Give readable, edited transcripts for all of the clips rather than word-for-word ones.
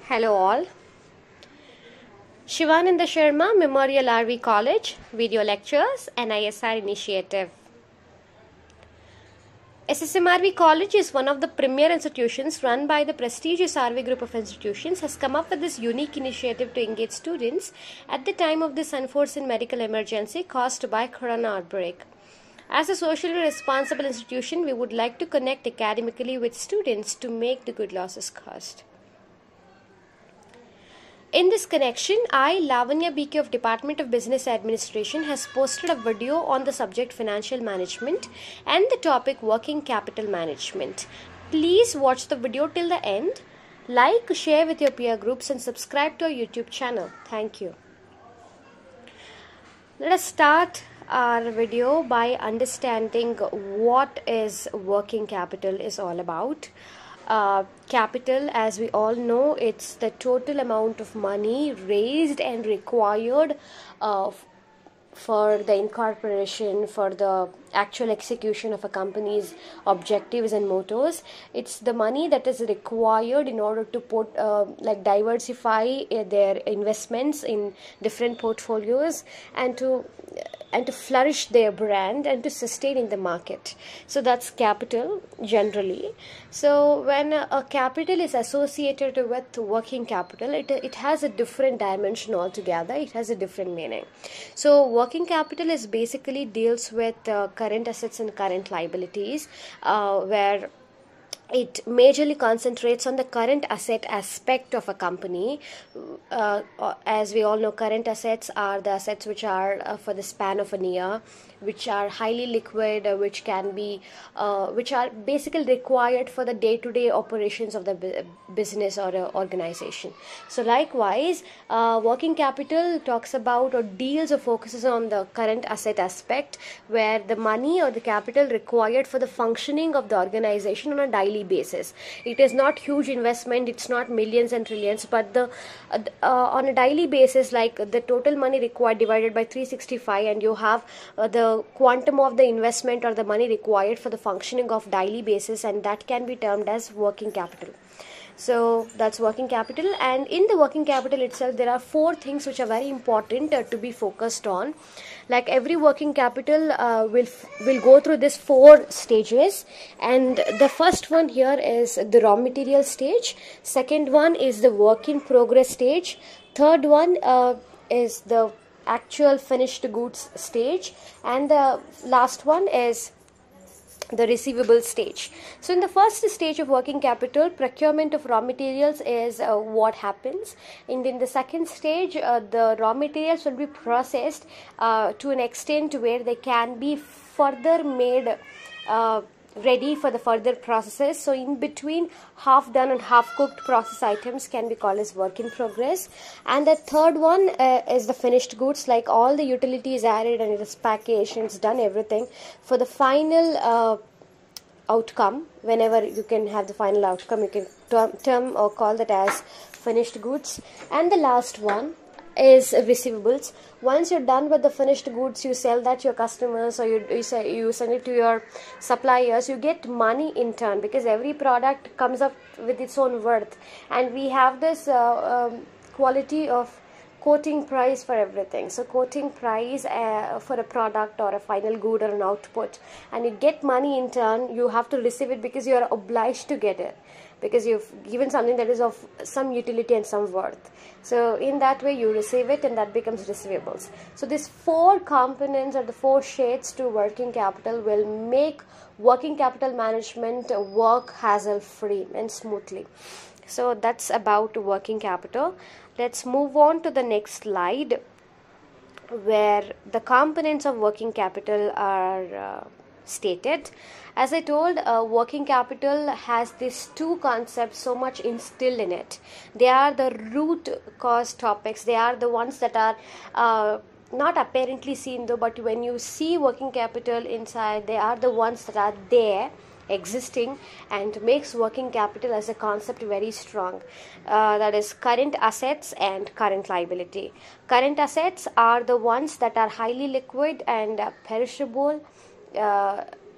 Hello all. Shivananda Sharma Memorial RV College Video Lectures NISR Initiative. SSMRV College is one of the premier institutions run by the prestigious RV group of institutions, has come up with this unique initiative to engage students at the time of this unforeseen medical emergency caused by corona outbreak. As a socially responsible institution, we would like to connect academically with students to make the good losses caused. In this connection, Lavanya BK of Department of Business Administration has posted a video on the subject financial management and the topic working capital management. Please watch the video till the end, like, share with your peer groups and subscribe to our YouTube channel. Thank you. Let us start our video by understanding what is working capital is all about. Capital, as we all know, it's the total amount of money raised and required for the incorporation, for the actual execution of a company's objectives and mottos. It's the money that is required in order to put diversify their investments in different portfolios and to flourish their brand and to sustain in the market. So that's capital generally. So when a capital is associated with working capital, it has a different dimension altogether. It has a different meaning. So working capital is basically deals with current assets and current liabilities, where it majorly concentrates on the current asset aspect of a company. As we all know, current assets are the assets which are for the span of a year, which are highly liquid, which are basically required for the day-to-day operations of the business or organization. So likewise, working capital talks about or deals or focuses on the current asset aspect, where the money or the capital required for the functioning of the organization on a daily basis. It is not huge investment, it's not millions and trillions, but the on a daily basis, like the total money required divided by 365, and you have the quantum of the investment or the money required for the functioning of daily basis, and that can be termed as working capital. So that's working capital. And in the working capital itself, there are four things which are very important to be focused on. Like every working capital will go through this four stages, and the first one here is the raw material stage. Second one is the work in progress stage. Third one is the actual finished goods stage, and the last one is the receivable stage. So in the first stage of working capital, procurement of raw materials is what happens. And in the second stage, the raw materials will be processed to an extent where they can be further made ready for the further processes. So in between, half done and half cooked process items can be called as work in progress. And the third one is the finished goods, like all the utilities added and it is packaged and it's done everything for the final outcome. Whenever you can have the final outcome, you can term or call that as finished goods. And the last one is receivables. Once you're done with the finished goods, you sell that to your customers, or you send it to your suppliers, you get money in turn, because every product comes up with its own worth, and we have this quality of quoting price for everything. So quoting price for a product or a final good or an output, and you get money in turn. You have to receive it because you are obliged to get it, because you've given something that is of some utility and some worth. So in that way you receive it, and that becomes receivables. So these four components or the four shades to working capital will make working capital management work hassle free and smoothly. So that's about working capital. Let's move on to the next slide, where the components of working capital are stated. As I told, working capital has these two concepts so much instilled in it. They are the root cause topics. They are the ones that are not apparently seen though, but when you see working capital inside, they are the ones that are there existing and makes working capital as a concept very strong. That is current assets and current liability. Current assets are the ones that are highly liquid and perishable,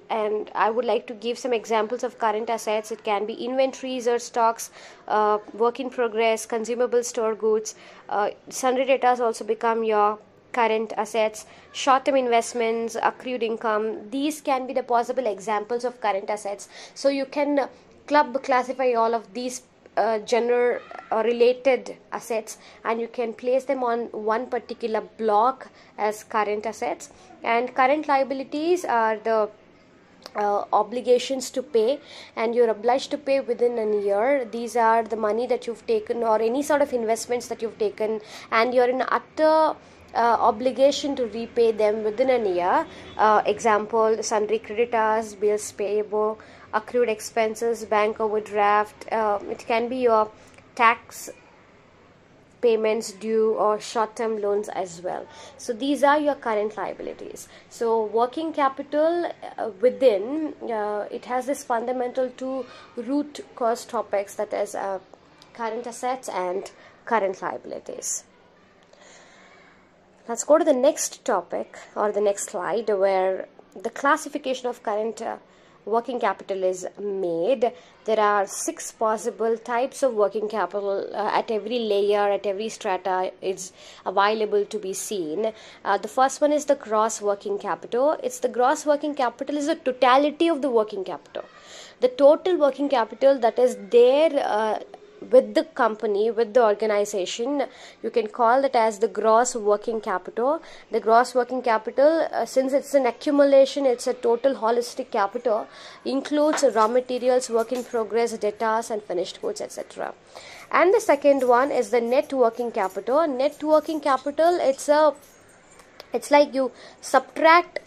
and I would like to give some examples of current assets. It can be inventories or stocks, work in progress, consumable store goods. Sundry debtors also become your current assets. Short-term investments, accrued income, these can be the possible examples of current assets. So you can classify all of these general related assets, and you can place them on one particular block as current assets. And current liabilities are the obligations to pay, and you're obliged to pay within a year. These are the money that you've taken or any sort of investments that you've taken, and you're in utter obligation to repay them within a year. Example, sundry creditors, bills payable, accrued expenses, bank overdraft. It can be your tax payments due or short-term loans as well. So these are your current liabilities. So working capital within it has this fundamental two root cause topics, that is current assets and current liabilities. Let's go to the next topic or the next slide, where the classification of current working capital is made. There are 6 possible types of working capital at every layer, at every strata is available to be seen. The first one is the gross working capital. It's the gross working capital is the totality of the working capital. The total working capital that is there with the company, with the organization, you can call it as the gross working capital. The gross working capital, since it's an accumulation, it's a total holistic capital, includes raw materials, work in progress, debtors and finished goods, etc. And the second one is the net working capital. Net working capital, it's like you subtract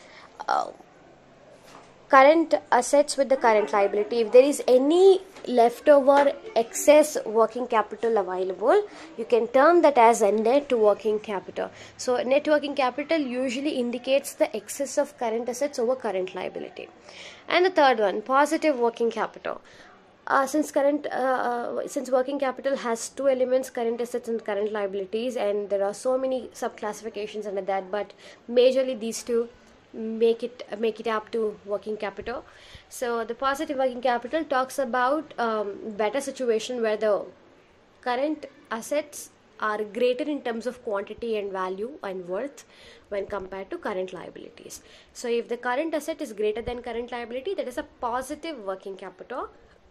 current assets with the current liability. If there is any leftover excess working capital available, you can term that as a net working capital. So net working capital usually indicates the excess of current assets over current liability. And the third one, positive working capital. Since working capital has 2 elements, current assets and current liabilities, and there are so many sub classifications under that, but majorly these two make it up to working capital. So the positive working capital talks about better situation where the current assets are greater in terms of quantity and value and worth when compared to current liabilities. So if the current asset is greater than current liability, that is a positive working capital.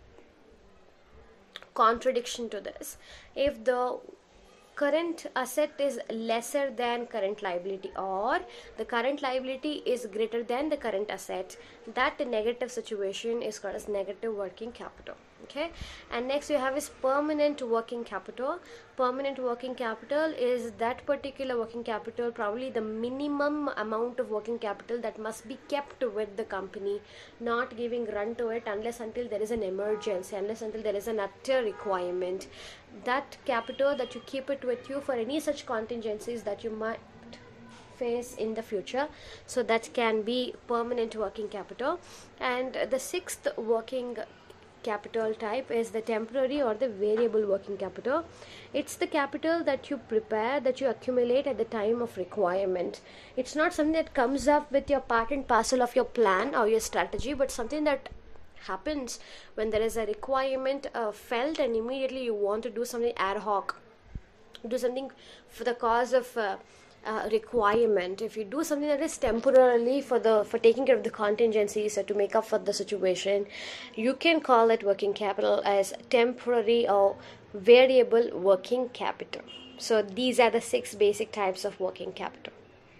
Contradiction to this, if the current asset is lesser than current liability, or the current liability is greater than the current asset, that negative situation is called as negative working capital. Okay, and next you have is permanent working capital. Permanent working capital is that particular working capital, probably the minimum amount of working capital that must be kept with the company, not giving run to it unless until there is an emergency, unless until there is an utter requirement. That capital that you keep it with you for any such contingencies that you might face in the future. So that can be permanent working capital. And the sixth working capital type is the temporary or the variable working capital. It's the capital that you prepare, that you accumulate at the time of requirement. It's not something that comes up with your part and parcel of your plan or your strategy, but something that happens when there is a requirement felt and immediately you want to do something ad hoc, do something for the cause of requirement. If you do something that is temporarily for taking care of the contingencies or to make up for the situation, you can call it working capital as temporary or variable working capital. So these are the 6 basic types of working capital.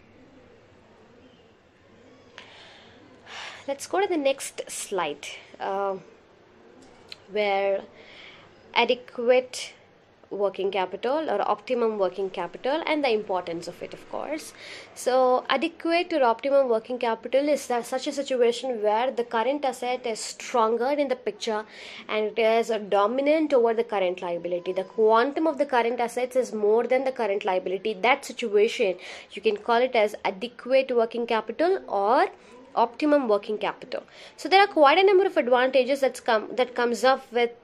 Let's go to the next slide, where adequate working capital or optimum working capital and the importance of it, of course. So adequate or optimum working capital is such a situation where the current asset is stronger in the picture and it is dominant over the current liability. The quantum of the current assets is more than the current liability. That situation, you can call it as adequate working capital or optimum working capital. So there are quite a number of advantages that comes up with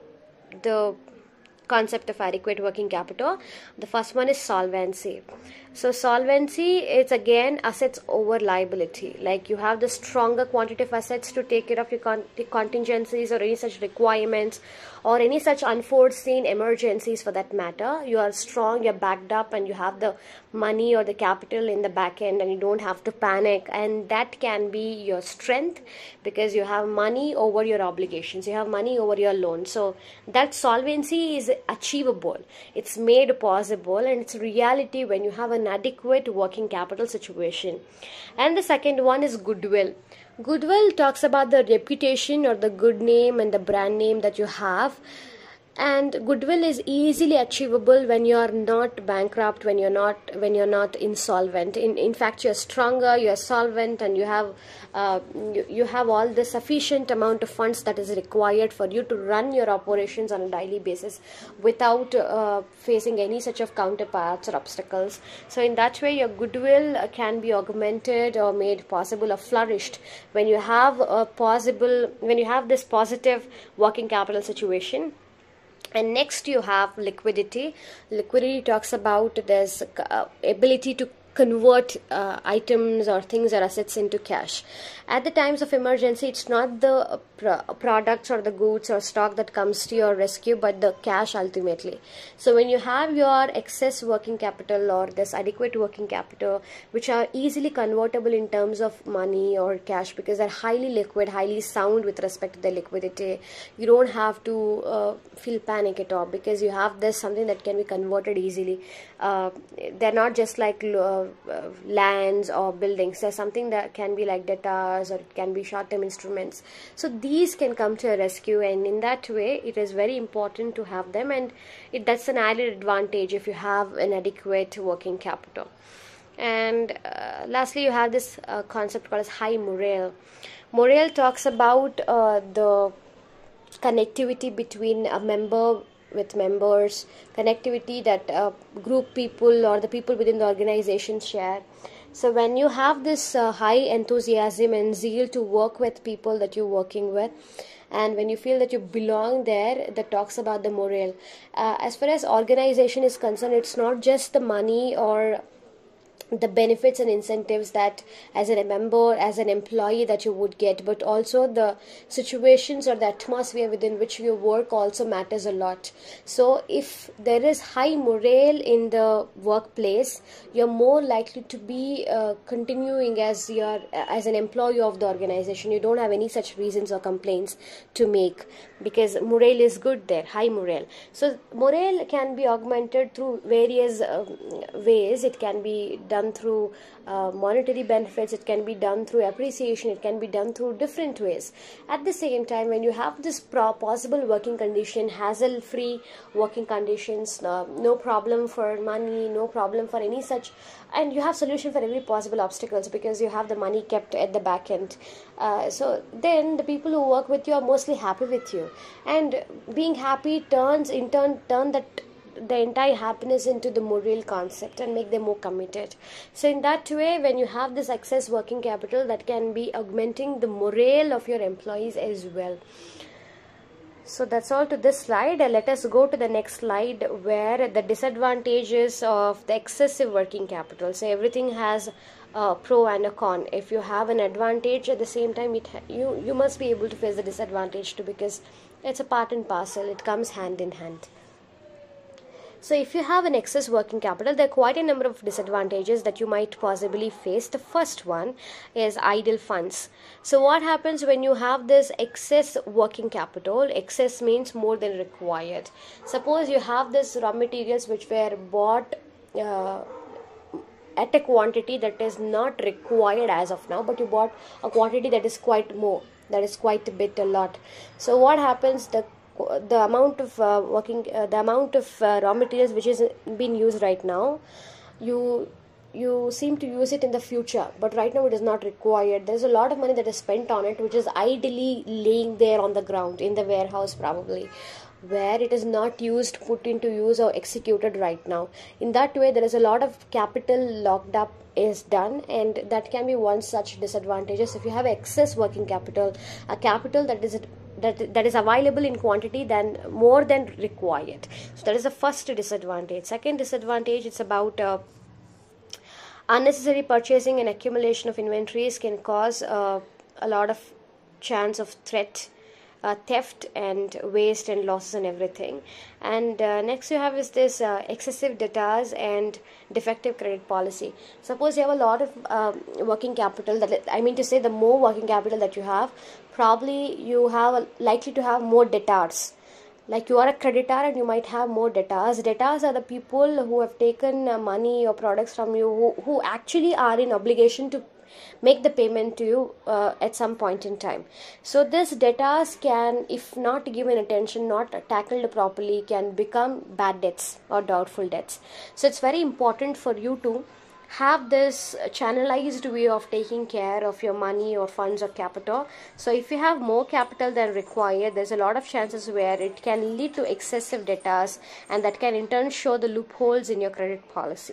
the concept of adequate working capital. The first one is solvency. So solvency, it's again assets over liability. Like you have the stronger quantity of assets to take care of your contingencies or any such requirements or any such unforeseen emergencies for that matter. You are strong, you're backed up, and you have the money or the capital in the back end, and you don't have to panic. And that can be your strength because you have money over your obligations, you have money over your loan. So that solvency is achievable, it's made possible, and it's reality when you have an adequate working capital situation. And the second one is goodwill. Goodwill talks about the reputation or the good name and the brand name that you have. And goodwill is easily achievable when you are not bankrupt, when you're not insolvent. In fact, you're stronger, you're solvent, and you have all the sufficient amount of funds that is required for you to run your operations on a daily basis without facing any such of counterparts or obstacles. So in that way, your goodwill can be augmented or made possible or flourished when you have this positive working capital situation. And next you have liquidity. Liquidity talks about this ability to convert items or things or assets into cash. At the times of emergency, it's not the products or the goods or stock that comes to your rescue, but the cash ultimately. So when you have your excess working capital or this adequate working capital, which are easily convertible in terms of money or cash because they're highly liquid, highly sound with respect to the liquidity, you don't have to feel panic at all because you have this something that can be converted easily. They're not just like lands or buildings. There's something that can be like data, or it can be short-term instruments. So these can come to a rescue, and in that way it is very important to have them, and that's an added advantage if you have an adequate working capital. And lastly, you have this concept called as high morale. Morale talks about the connectivity between a member with members, connectivity that group people or the people within the organization share. So when you have this high enthusiasm and zeal to work with people that you're working with, and when you feel that you belong there, that talks about the morale. As far as organization is concerned, it's not just the money or the benefits and incentives that as a member, as an employee that you would get, but also the situations or the atmosphere within which you work also matters a lot. So if there is high morale in the workplace, you're more likely to be continuing as an employee of the organization. You don't have any such reasons or complaints to make because morale is good there, high morale. So morale can be augmented through various ways. It can be done through monetary benefits, it can be done through appreciation, it can be done through different ways. At the same time, when you have this possible working condition, hassle-free working conditions, no problem for money, no problem for any such, and you have solution for every possible obstacles because you have the money kept at the back end. So then the people who work with you are mostly happy with you, and being happy turn that the entire happiness into the morale concept and make them more committed. So in that way, when you have this excess working capital, that can be augmenting the morale of your employees as well. So that's all to this slide. Let us go to the next slide where the disadvantages of the excessive working capital. So everything has a pro and a con. If you have an advantage, at the same time you must be able to face the disadvantage too, because it's a part and parcel, it comes hand in hand. So if you have an excess working capital, there are quite a number of disadvantages that you might possibly face. The first one is idle funds. So what happens when you have this excess working capital? Excess means more than required. Suppose you have this raw materials which were bought at a quantity that is not required as of now, but you bought a quantity that is quite more, that is quite a lot. So what happens? The amount of raw materials which is being used right now, you seem to use it in the future, but right now it is not required. There's a lot of money that is spent on it, which is idly laying there on the ground in the warehouse probably, where it is not used, put into use or executed right now. In that way, there is a lot of capital locked up is done, and that can be one such disadvantages. If you have excess working capital, a capital that is available in quantity than more than required. So that is the first disadvantage. Second disadvantage, it's about Unnecessary purchasing and accumulation of inventories can cause a lot of chance of theft and waste and losses and everything. And next you have is this excessive debtors and defective credit policy. Suppose you have a lot of working capital, that I mean to say, the more working capital that you have, probably you have likely to have more debtors. Like you are a creditor and you might have more debtors. Debtors are the people who have taken money or products from you, who actually are in obligation to make the payment to you at some point in time. So this debtors can, if not given attention, not tackled properly, can become bad debts or doubtful debts. So it's very important for you to have this channelized way of taking care of your money or funds or capital. So if you have more capital than required, there's a lot of chances where it can lead to excessive debtors, and that can in turn show the loopholes in your credit policy.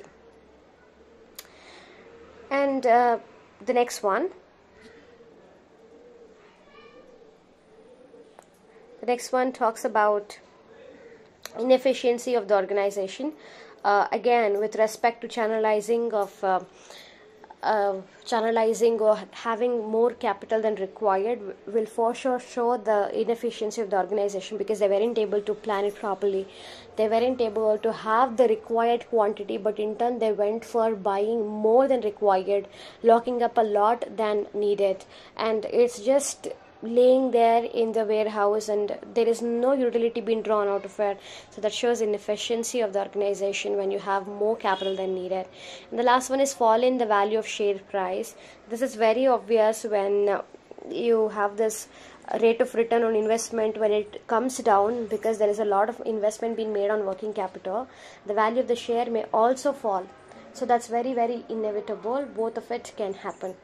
And the next one talks about inefficiency of the organization. Again, with respect to channelizing or having more capital than required, will for sure show the inefficiency of the organization, because they weren't able to plan it properly. They weren't able to have the required quantity, but in turn they went for buying more than required, locking up a lot than needed, and it's just laying there in the warehouse and there is no utility being drawn out of it. So that shows inefficiency of the organization when you have more capital than needed. And the last one is fall in the value of share price. This is very obvious when you have this rate of return on investment. When it comes down because there is a lot of investment being made on working capital, the value of the share may also fall. So that's very, very inevitable. Both of it can happen.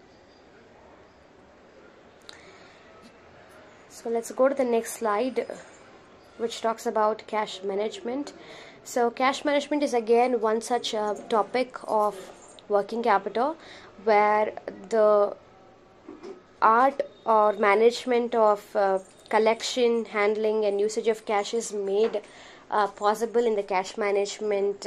So let's go to the next slide, which talks about cash management. So cash management is again one such topic of working capital, where the art or management of collection, handling and usage of cash is made possible in the cash management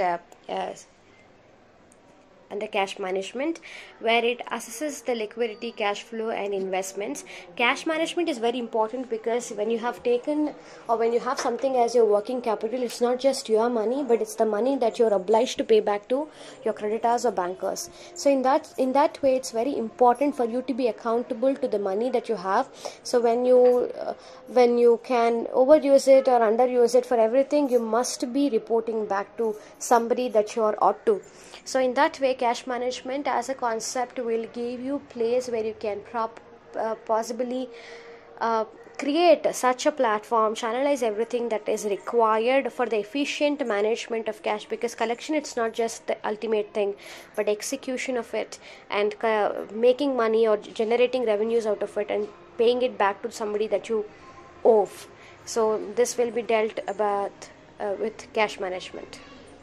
where it assesses the liquidity, cash flow and investments. Cash management is very important because when you have taken or when you have something as your working capital, it's not just your money, but it's the money that you're obliged to pay back to your creditors or bankers. So in that way, it's very important for you to be accountable to the money that you have. So when you can overuse it or underuse it for everything, you must be reporting back to somebody that you are ought to. So in that way, cash management as a concept will give you place where you can possibly create such a platform, channelize everything that is required for the efficient management of cash, because collection, it's not just the ultimate thing, but execution of it and making money or generating revenues out of it and paying it back to somebody that you owe. So this will be dealt about with cash management.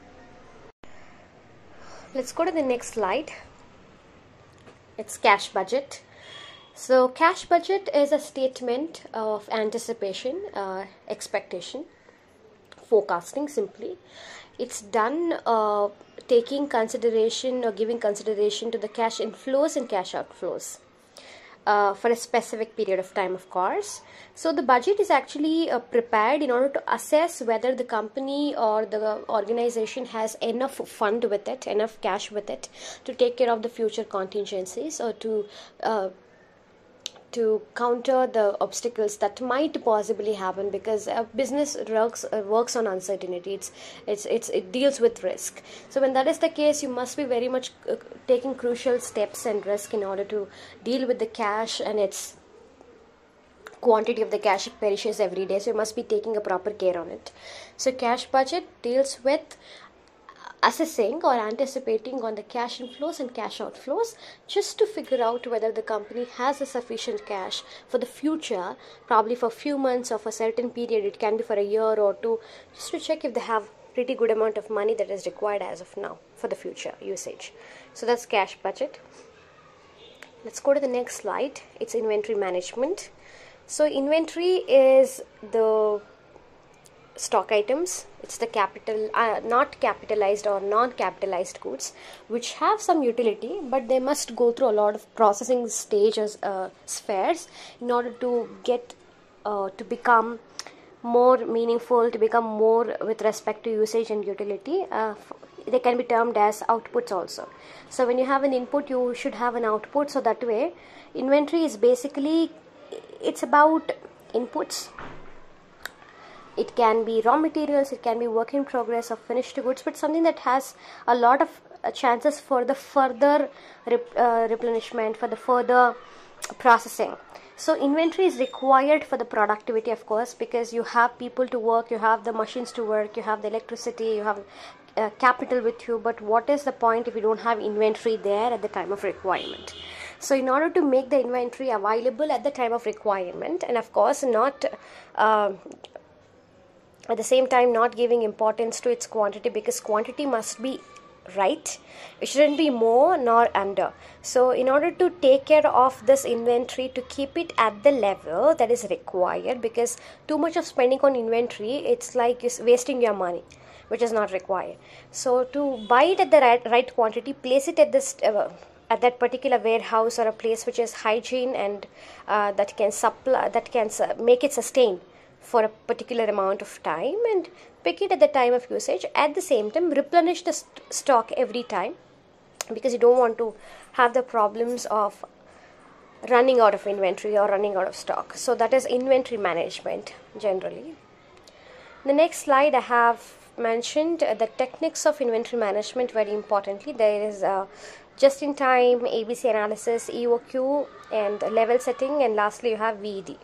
Let's go to the next slide. It's cash budget. So cash budget is a statement of anticipation, expectation, forecasting simply. It's done taking consideration or giving consideration to the cash inflows and cash outflows for a specific period of time, of course. So the budget is actually prepared in order to assess whether the company or the organization has enough fund with it, enough cash with it to take care of the future contingencies or to counter the obstacles that might possibly happen, because business works on uncertainty. It deals with risk. So when that is the case, you must be very much taking crucial steps and risk in order to deal with the cash, and its quantity of the cash perishes every day. So you must be taking a proper care on it. So cash budget deals with assessing or anticipating on the cash inflows and cash outflows, just to figure out whether the company has a sufficient cash for the future, probably for a few months or for a certain period. It can be for a year or two, just to check if they have pretty good amount of money that is required as of now for the future usage. So that's cash budget. Let's go to the next slide. It's inventory management. So inventory is the stock items. It's the capital, not capitalized or non-capitalized goods, which have some utility, but they must go through a lot of processing stages, spheres, in order to get to become more meaningful, to become more with respect to usage and utility. They can be termed as outputs also. So when you have an input, you should have an output. So that way, inventory is basically, it's about inputs. It can be raw materials, it can be work in progress or finished goods, but something that has a lot of chances for the further replenishment, for the further processing. So inventory is required for the productivity, of course, because you have people to work, you have the machines to work, you have the electricity, you have capital with you. But what is the point if you don't have inventory there at the time of requirement? So in order to make the inventory available at the time of requirement, and of course not at the same time not giving importance to its quantity, because quantity must be right, it shouldn't be more nor under. So in order to take care of this inventory, to keep it at the level that is required, because too much of spending on inventory, it's like you're wasting your money, which is not required. So to buy it at the right quantity, place it at this at that particular warehouse or a place which is hygiene and that can supply, that can make it sustain for a particular amount of time, and pick it at the time of usage. At the same time, replenish the stock every time, because you don't want to have the problems of running out of inventory or running out of stock. So that is inventory management generally. The next slide, I have mentioned the techniques of inventory management very importantly. There is just in time, ABC analysis, EOQ, and level setting, and lastly you have VED.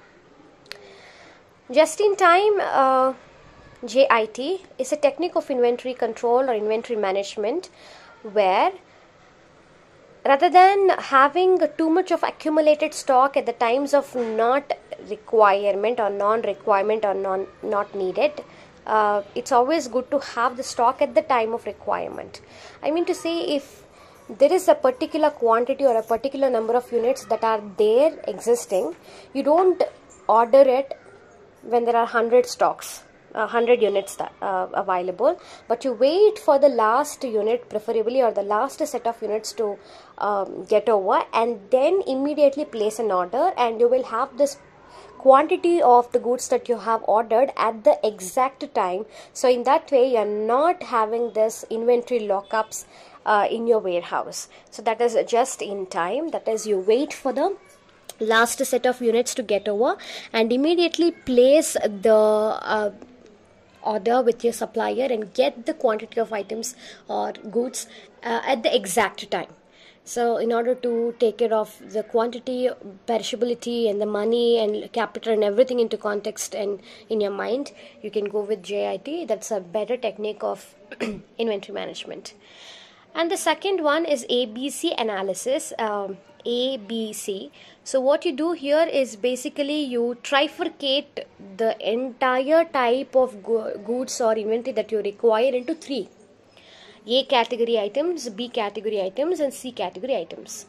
Just in time, JIT is a technique of inventory control or inventory management, where rather than having too much of accumulated stock at the times of not requirement or non-requirement or not needed, it's always good to have the stock at the time of requirement. I mean to say, if there is a particular quantity or a particular number of units that are there existing, you don't order it when there are 100 stocks, 100 units available, but you wait for the last unit preferably, or the last set of units to get over, and then immediately place an order, and you will have this quantity of the goods that you have ordered at the exact time. So in that way, you are not having this inventory lockups in your warehouse. So that is just in time, that is, you wait for the last set of units to get over and immediately place the order with your supplier and get the quantity of items or goods at the exact time. So in order to take care of the quantity, perishability, and the money and capital and everything into context and in your mind, you can go with JIT. That's a better technique of inventory management. And the second one is ABC analysis. ABC. So what you do here is basically you trifurcate the entire type of goods or inventory that you require into three: A category items, B category items, and C category items.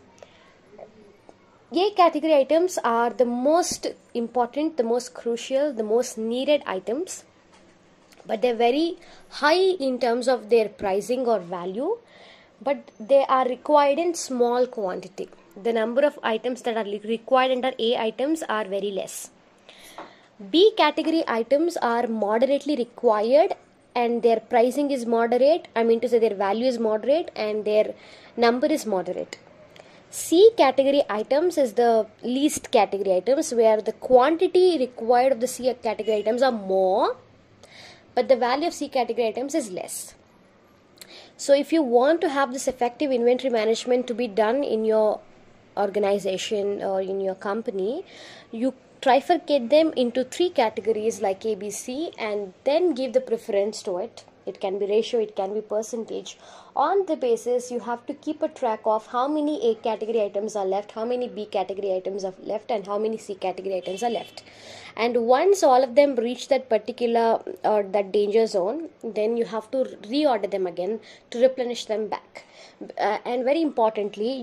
A category items are the most important, the most crucial, the most needed items, but they're very high in terms of their pricing or value, but they are required in small quantity. The number of items that are required under A items are very less. B category items are moderately required and their pricing is moderate. I mean to say, their value is moderate and their number is moderate. C category items is the least category items, where the quantity required of the C category items are more, but the value of C category items is less. So if you want to have this effective inventory management to be done in your organization or in your company, you trifurcate them into three categories like ABC, and then give the preference to it. It can be ratio, it can be percentage. On the basis, you have to keep a track of how many A category items are left, how many B category items are left, and how many C category items are left. And once all of them reach that particular that danger zone, then you have to reorder them again to replenish them back. And very importantly, you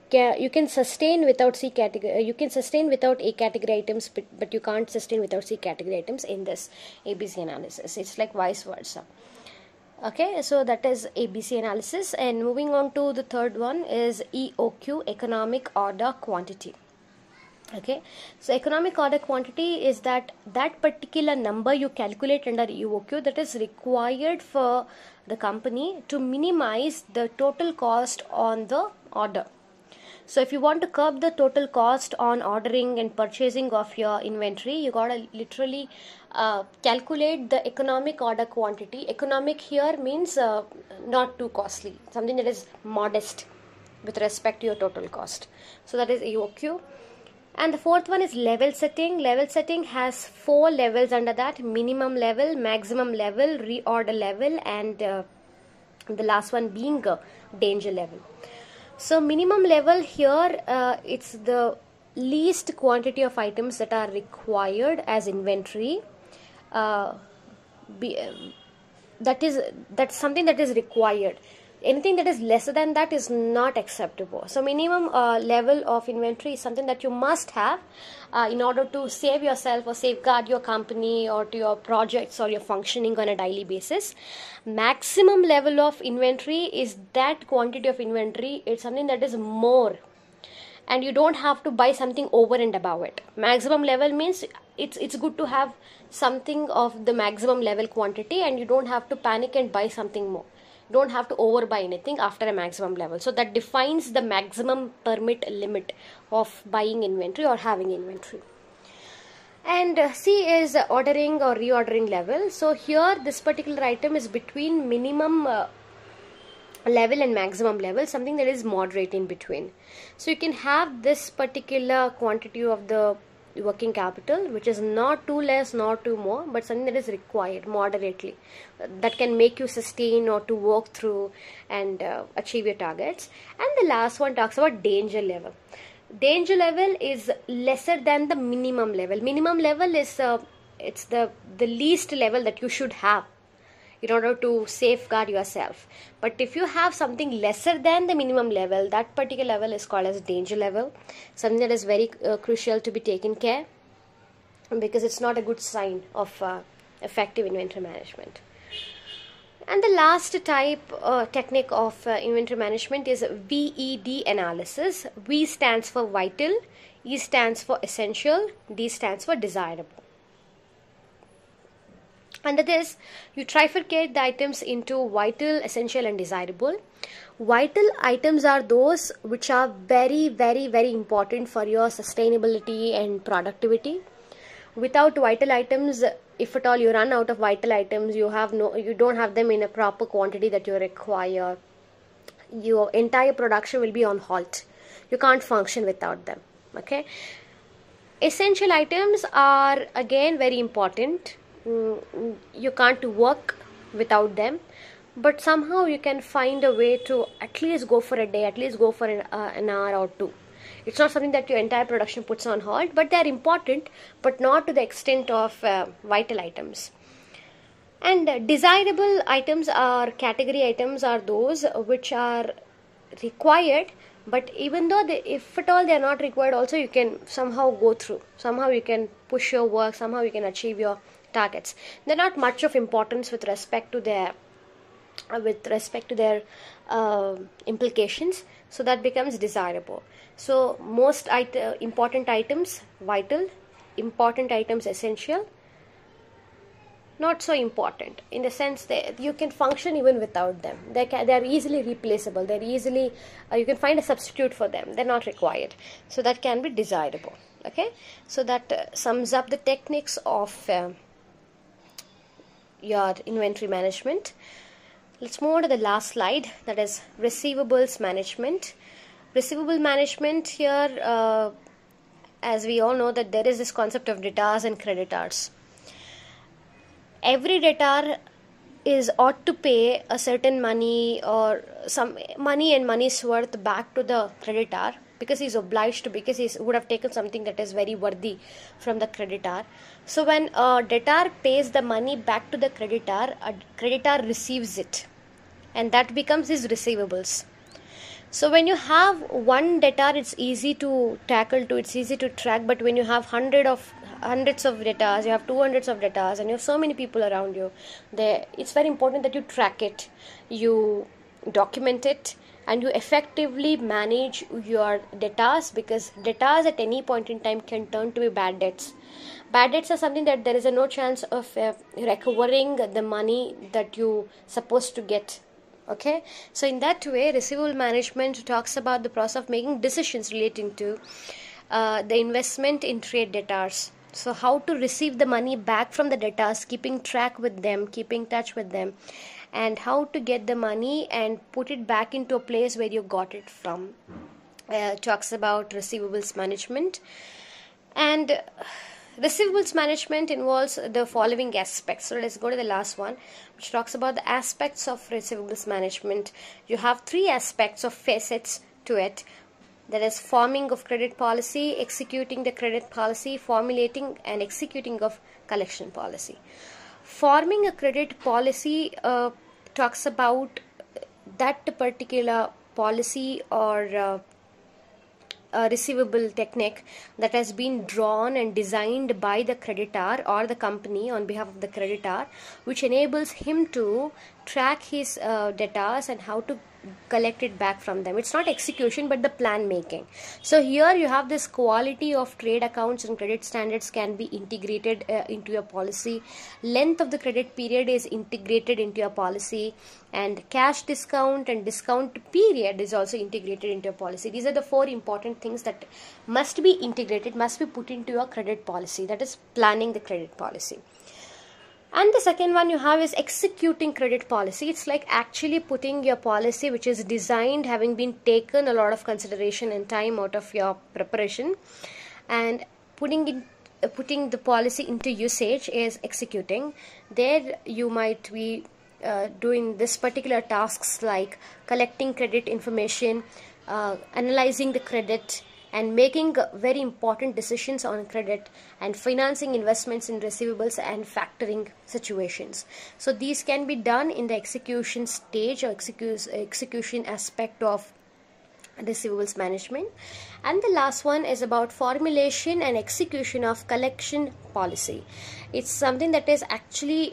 you can sustain without C category, you can sustain without A category items, but you can't sustain without C category items in this ABC analysis. It's like vice versa. Okay, so that is ABC analysis. And moving on to the third one is EOQ, economic order quantity. Okay, so economic order quantity is that particular number you calculate under EOQ that is required for the company to minimize the total cost on the order. So if you want to curb the total cost on ordering and purchasing of your inventory, you gotta literally calculate the economic order quantity. Economic here means not too costly, something that is modest with respect to your total cost. So that is EOQ. And the fourth one is level setting. Level setting has 4 levels under that: minimum level, maximum level, reorder level, and the last one being danger level. So minimum level here, it's the least quantity of items that are required as inventory. That's something that is required. Anything that is lesser than that is not acceptable. So minimum level of inventory is something that you must have in order to save yourself or safeguard your company or to your projects or your functioning on a daily basis. Maximum level of inventory is that quantity of inventory. It's something that is more, and you don't have to buy something over and above it. Maximum level means it's good to have something of the maximum level quantity, and you don't have to panic and buy something more. Don't have to overbuy anything after a maximum level. So that defines the maximum permit limit of buying inventory or having inventory. And C is ordering or reordering level. So here this particular item is between minimum level and maximum level, something that is moderate in between. So you can have this particular quantity of the working capital which is not too less, not too more, but something that is required moderately, that can make you sustain or to work through and achieve your targets. And the last one talks about danger level. Danger level is lesser than the minimum level. Minimum level is it's the least level that you should have in order to safeguard yourself. But if you have something lesser than the minimum level, that particular level is called as danger level, something that is very crucial to be taken care, because it's not a good sign of effective inventory management. And the last type technique of inventory management is VED analysis. V stands for vital, E stands for essential, D stands for desirable. Under this, you trifurcate the items into vital, essential, and desirable. Vital items are those which are very, very, very important for your sustainability and productivity. Without vital items, if at all you run out of vital items, you don't have them in a proper quantity that you require, your entire production will be on halt. You can't function without them. Okay. Essential items are again very important. You can't work without them, but somehow you can find a way to at least go for a day, at least go for an hour or two. It's not something that your entire production puts on hold, but they are important, but not to the extent of vital items. And desirable items or category items are those which are required, but even though if at all they are not required, also you can somehow go through, somehow you can push your work, somehow you can achieve your targets. They're not much of importance with respect to their implications, so that becomes desirable. So most important items vital, important items essential, not so important in the sense that you can function even without them. They are easily replaceable. They're easily you can find a substitute for them. They're not required, so that can be desirable. Okay, so that sums up the techniques of your inventory management. Let's move on to the last slide, that is receivables management. Receivable management here, as we all know that there is this concept of debtors and creditors. Every debtor ought to pay a certain money or some money and money's worth back to the creditor, because he's obliged to, because he would have taken something that is very worthy from the creditor. So when a debtor pays the money back to the creditor, a creditor receives it, and that becomes his receivables. So when you have one debtor, it's easy to tackle to, it's easy to track. But when you have hundreds of debtors, you have 200s of debtors, and you have so many people around you, it's very important that you track it, you document it, and you effectively manage your debtors, because debtors at any point in time can turn to be bad debts. Bad debts are something that there is no chance of recovering the money that you supposed to get. Okay, so in that way, receivable management talks about the process of making decisions relating to the investment in trade debtors. So how to receive the money back from the debtors, keeping track with them, keeping touch with them, and how to get the money and put it back into a place where you got it from. Talks about receivables management. And receivables management involves the following aspects. So let's go to the last one, which talks about the aspects of receivables management. You have three aspects of facets to it. That is forming of credit policy, executing the credit policy, formulating and executing of collection policy. Forming a credit policy talks about that particular policy or receivable technique that has been drawn and designed by the creditor or the company on behalf of the creditor, which enables him to track his debtors and how to collect it back from them. It's not execution but the plan making. So here you have this quality of trade accounts and credit standards can be integrated into your policy. Length of the credit period is integrated into your policy, and cash discount and discount period is also integrated into your policy. These are the four important things that must be integrated, must be put into your credit policy, that is planning the credit policy. And the second one you have is executing credit policy. It's like actually putting your policy, which is designed, having been taken a lot of consideration and time out of your preparation, and putting the policy into usage is executing. There you might be doing this particular tasks like collecting credit information, analyzing the credit, and making very important decisions on credit, and financing investments in receivables and factoring situations. So these can be done in the execution stage or execution aspect of receivables management. And the last one is about formulation and execution of collection policy. It's something that is actually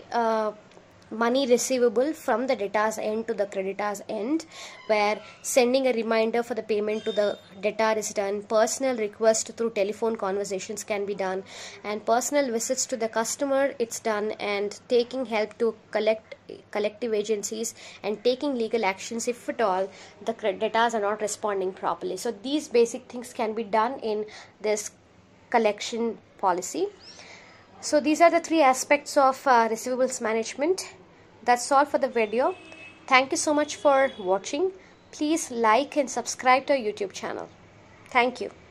money receivable from the debtor's end to the creditor's end, where sending a reminder for the payment to the debtor is done, personal request through telephone conversations can be done, and personal visits to the customer it's done, and taking help to collective agencies and taking legal actions if at all the debtors are not responding properly. So these basic things can be done in this collection policy. So these are the three aspects of receivables management. That's all for the video. Thank you so much for watching. Please like and subscribe to our YouTube channel. Thank you.